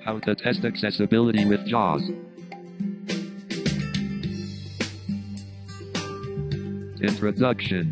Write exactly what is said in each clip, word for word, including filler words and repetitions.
How to test accessibility with JAWS. Introduction.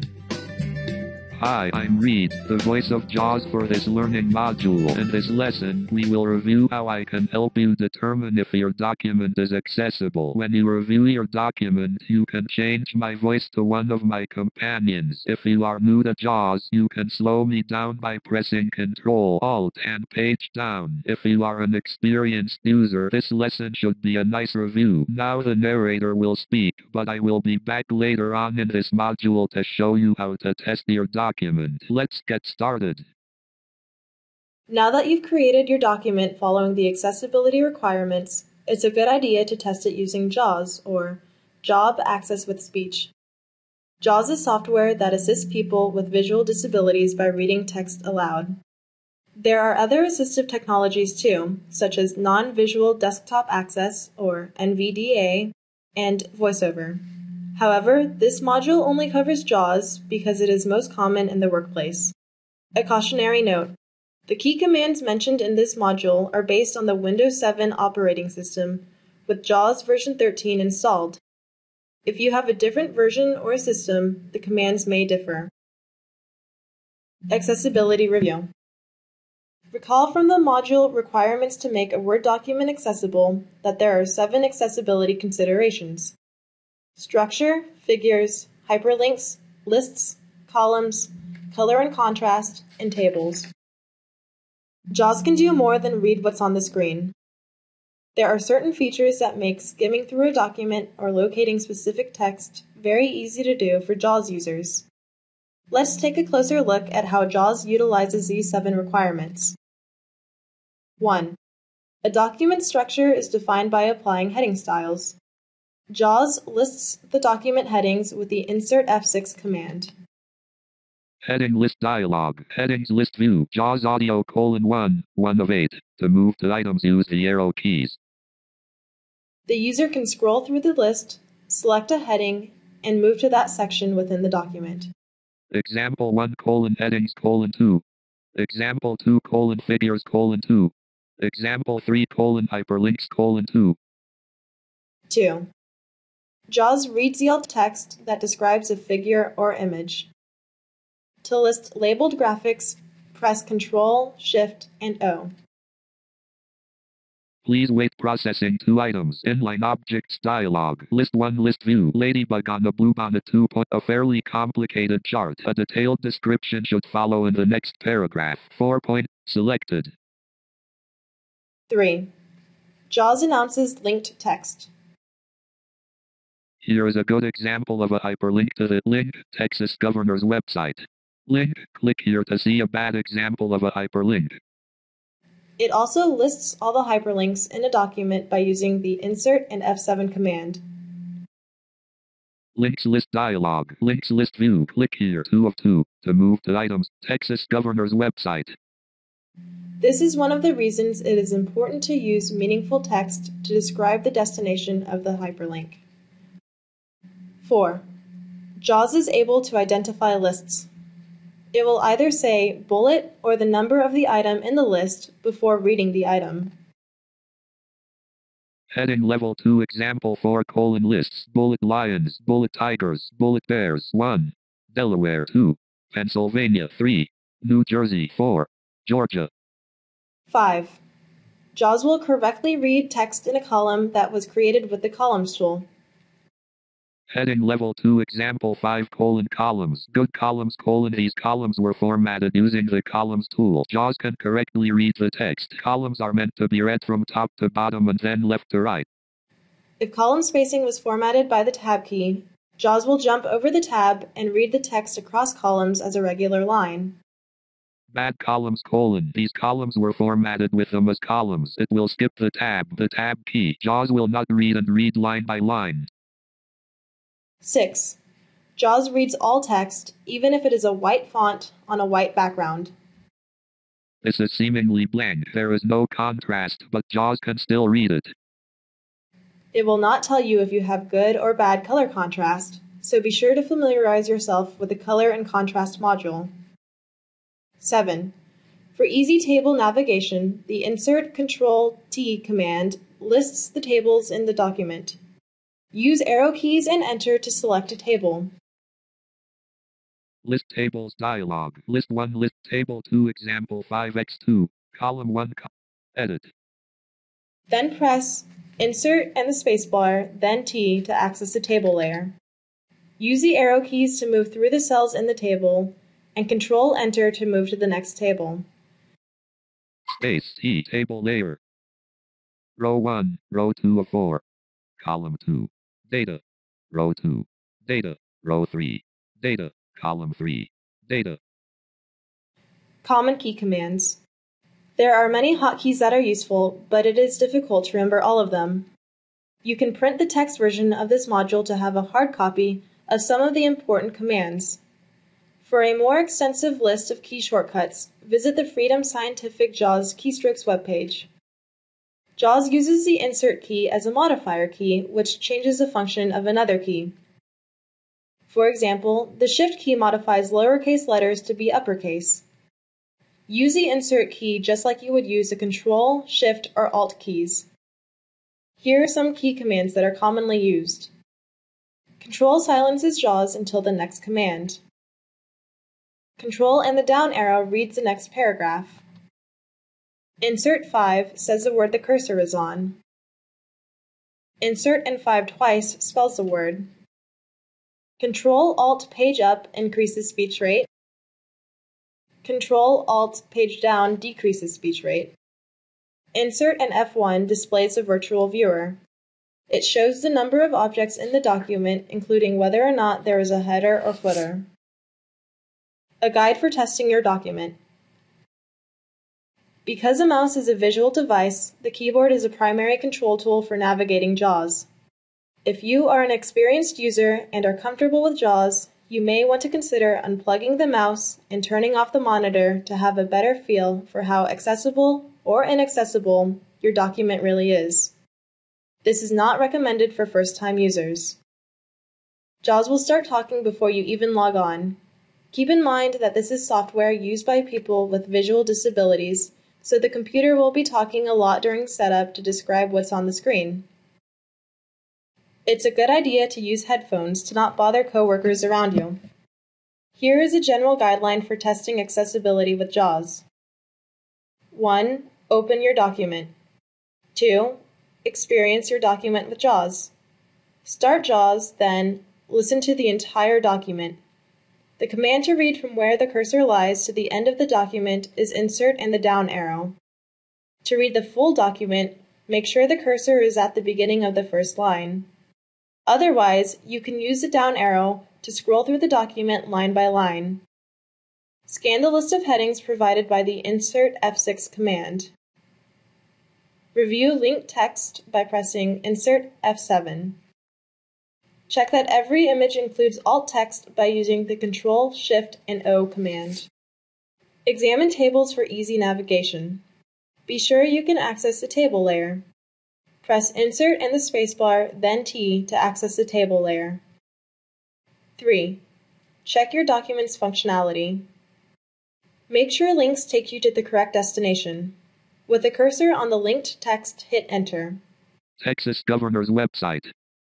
Hi, I'm Reed, the voice of JAWS for this learning module. In this lesson, we will review how I can help you determine if your document is accessible. When you review your document, you can change my voice to one of my companions. If you are new to JAWS, you can slow me down by pressing control alt and page down. If you are an experienced user, this lesson should be a nice review. Now the narrator will speak, but I will be back later on in this module to show you how to test your document. Document. Let's get started. Now that you've created your document following the accessibility requirements, it's a good idea to test it using JAWS, or Job Access with Speech. JAWS is software that assists people with visual disabilities by reading text aloud. There are other assistive technologies too, such as Non-Visual Desktop Access, or N V D A, and VoiceOver. However, this module only covers JAWS because it is most common in the workplace. A cautionary note: the key commands mentioned in this module are based on the Windows seven operating system, with JAWS version thirteen installed. If you have a different version or system, the commands may differ. Accessibility Review. Recall from the module Requirements to make a Word document accessible that there are seven accessibility considerations: structure, figures, hyperlinks, lists, columns, color and contrast, and tables. JAWS can do more than read what's on the screen. There are certain features that make skimming through a document or locating specific text very easy to do for JAWS users. Let's take a closer look at how JAWS utilizes these seven requirements. one. A document structure is defined by applying heading styles. JAWS lists the document headings with the Insert F six command. Heading list dialog. Headings list view. JAWS audio colon one, one of eight. To move to items, use the arrow keys. The user can scroll through the list, select a heading, and move to that section within the document. Example one colon headings colon two. Example two colon figures colon two. Example three colon hyperlinks colon two. two. JAWS reads the alt text that describes a figure or image. To list labeled graphics, press Control, Shift, and O. Please wait. Processing two items. Inline objects dialog. List one list view. Ladybug on the blue bonnet two. A fairly complicated chart. A detailed description should follow in the next paragraph. four point. Selected. three. JAWS announces linked text. Here is a good example of a hyperlink to the link, Texas governor's website. Link, click here to see a bad example of a hyperlink. It also lists all the hyperlinks in a document by using the Insert and F seven command. Links list dialog. Links list view. Click here, two of two, to move to items, Texas governor's website. This is one of the reasons it is important to use meaningful text to describe the destination of the hyperlink. four. JAWS is able to identify lists. It will either say bullet or the number of the item in the list before reading the item. Heading level two example four colon lists. Bullet lions, bullet tigers, bullet bears one. Delaware two. Pennsylvania three. New Jersey four. Georgia. five. JAWS will correctly read text in a column that was created with the columns tool. Heading level two example five colon columns. Good columns colon these columns were formatted using the columns tool. JAWS can correctly read the text. Columns are meant to be read from top to bottom and then left to right. If column spacing was formatted by the tab key, JAWS will jump over the tab and read the text across columns as a regular line. Bad columns colon these columns were formatted with them as columns. It will skip the tab, the tab key. JAWS will not read and read line by line. six. JAWS reads all text, even if it is a white font on a white background. This is seemingly blank. There is no contrast, but JAWS can still read it. It will not tell you if you have good or bad color contrast, so be sure to familiarize yourself with the Color and Contrast module. seven. For easy table navigation, the Insert Control T command lists the tables in the document. Use arrow keys and Enter to select a table. List tables dialog. List one, list table two, example five by two, column one, co- edit. Then press Insert and the spacebar, then T to access the table layer. Use the arrow keys to move through the cells in the table, and Control Enter to move to the next table. Space T, table layer. Row one, row two of four. Column two, data. Row two, data. Row three, data. Column three, data. Common key commands. There are many hotkeys that are useful, but it is difficult to remember all of them. You can print the text version of this module to have a hard copy of some of the important commands. For a more extensive list of key shortcuts, visit the Freedom Scientific JAWS Keystrokes webpage. JAWS uses the Insert key as a modifier key, which changes the function of another key. For example, the Shift key modifies lowercase letters to be uppercase. Use the Insert key just like you would use the Control, Shift, or Alt keys. Here are some key commands that are commonly used. Control silences JAWS until the next command. Control and the down arrow reads the next paragraph. Insert five says the word the cursor is on. Insert and five twice spells the word. Control Alt page up increases speech rate. Control Alt page down decreases speech rate. Insert and F one displays the virtual viewer. It shows the number of objects in the document, including whether or not there is a header or footer. A guide for testing your document. Because a mouse is a visual device, the keyboard is a primary control tool for navigating JAWS. If you are an experienced user and are comfortable with JAWS, you may want to consider unplugging the mouse and turning off the monitor to have a better feel for how accessible or inaccessible your document really is. This is not recommended for first-time users. JAWS will start talking before you even log on. Keep in mind that this is software used by people with visual disabilities, so the computer will be talking a lot during setup to describe what's on the screen. It's a good idea to use headphones to not bother coworkers around you. Here is a general guideline for testing accessibility with JAWS. one. Open your document. two. Experience your document with JAWS. Start JAWS, then listen to the entire document. The command to read from where the cursor lies to the end of the document is Insert and the down arrow. To read the full document, make sure the cursor is at the beginning of the first line. Otherwise, you can use the down arrow to scroll through the document line by line. Scan the list of headings provided by the Insert F six command. Review linked text by pressing Insert F seven. Check that every image includes alt text by using the Control, Shift, and O command. Examine tables for easy navigation. Be sure you can access the table layer. Press Insert and the spacebar, then T to access the table layer. three. Check your document's functionality. Make sure links take you to the correct destination. With the cursor on the linked text, hit Enter. Texas Governor's website.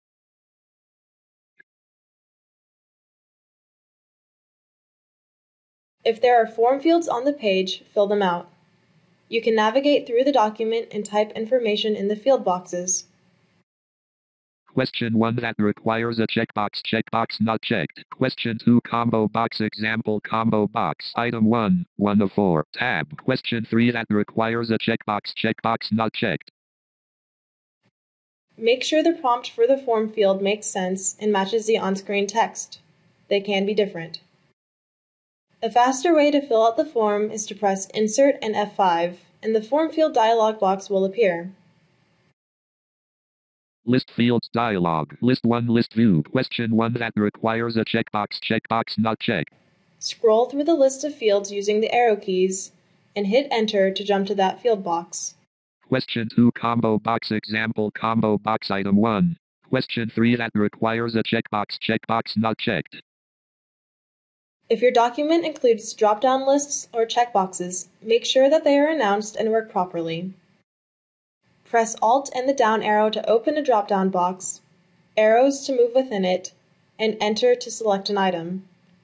If there are form fields on the page, fill them out. You can navigate through the document and type information in the field boxes. Question one that requires a checkbox. Checkbox not checked. Question two combo box. Example combo box. Item one, one of four. Tab. Question three that requires a checkbox. Checkbox not checked. Make sure the prompt for the form field makes sense and matches the on-screen text. They can be different. A faster way to fill out the form is to press Insert and F five, and the form field dialog box will appear. List fields dialog. List one list view. Question one that requires a checkbox. Checkbox not checked. Scroll through the list of fields using the arrow keys and hit Enter to jump to that field box. Question two combo box. Example combo box. Item one. Question three that requires a checkbox. Checkbox not checked. If your document includes drop-down lists or checkboxes, make sure that they are announced and work properly. Press Alt and the down arrow to open a drop-down box, arrows to move within it, and Enter to select an item.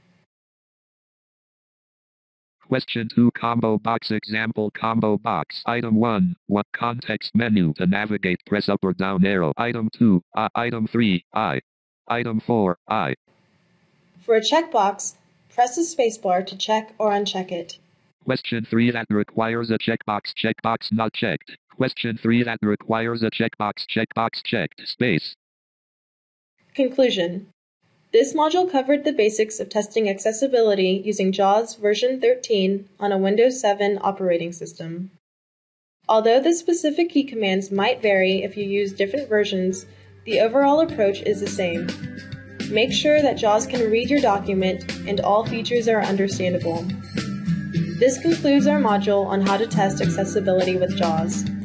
Question two Combo Box Example Combo Box Item one. What context menu to navigate press up or down arrow. Item two. Uh, item three. I. Item four. I. For a checkbox, press the spacebar to check or uncheck it. Question three that requires a checkbox. Checkbox not checked. Question three that requires a checkbox. Checkbox checked. Space. Conclusion. This module covered the basics of testing accessibility using JAWS version thirteen on a Windows seven operating system. Although the specific key commands might vary if you use different versions, the overall approach is the same. Make sure that JAWS can read your document and all features are understandable. This concludes our module on how to test accessibility with JAWS.